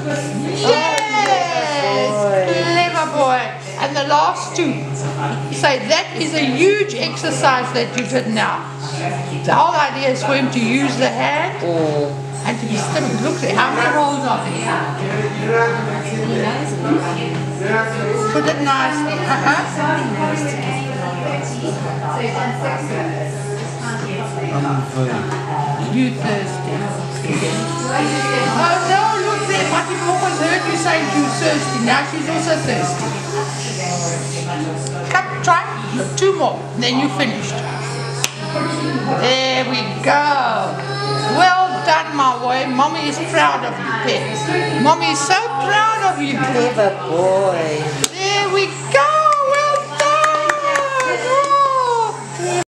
Yes! Clever boy. And the last two. Say, that is a huge exercise that you did now. The whole idea is for him to use the hand and to be still. Look at how many rolls are there. Put it nicely. You thirsty. Oh no, look there. Matty always heard you say you're thirsty. Now she's also thirsty. Come, try. Two more. Then you're finished. There we go. Well done, my boy. Mommy is proud of you, pet. Mommy is so proud of you. Clever boy.